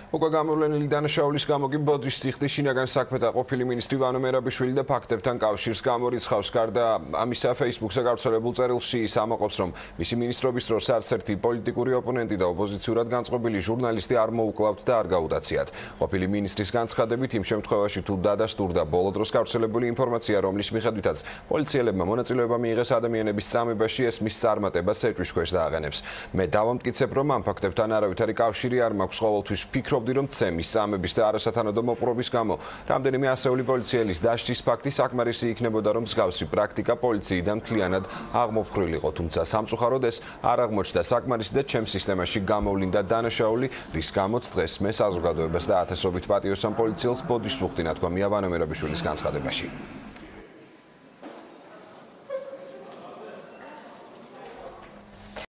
უკვე გამოვლენილი დანაშაულის გამო კი ბოდიშის ციხის შინაგან საქმეთა ყოფილი მინისტრი ივანე მერაბიშვილი და ფაქტებთან კავშირს გამორიცხავს. გარდა ამისა, Facebook-ზე გავრცელებულ წერილში ის ამაყობს, რომ მისი მინისტრობის დროს არც ერთი პოლიტიკური ოპონენტი და ოპოზიციურად განწყობილი ჟურნალისტი არ მოუკლავთ და არ გაუდაციათ. ყოფილი მინისტრის განცხადებით, იმ შემთხვევაში თუ დადასტურდა ბოლო დროს გავრცელებული ინფორმაცია, რომლის მიხედვითაც პოლიციელებმა მონაწილეობა მიიღეს ადამიანების წამებაში, ეს მის წარმატებას ეჭვის ქვეშ დააყენებს. მე დავამტკიცებ, რომ ამ ფაქტებთან არავითარი კავშირი არ მაქვს, ყოველთვის ვფიქრობდი, რომ ცემის, წამების და არასათანადო მოპყრობის გამო რამდენიმე ასეული პოლიციელის დასჯის ფაქტი საკმარისი იქნებოდა, რომ მსგავსი პრაქტიკა პოლიციიდან მთლიანად აღმოფხრილიყო. თუმცა სამწუხაროდ ეს არ აღმოჩნდა საკმარისი და ჩემს სისტემაში გამოვლინდა დანაშაული, რის გამოც დღეს მე საზოგადოებას და ათასობით პატიოსან პოლიციელს ბოდიშს ვუხდი, თქვა ივანე მერაბიშვილის განცხადებაში.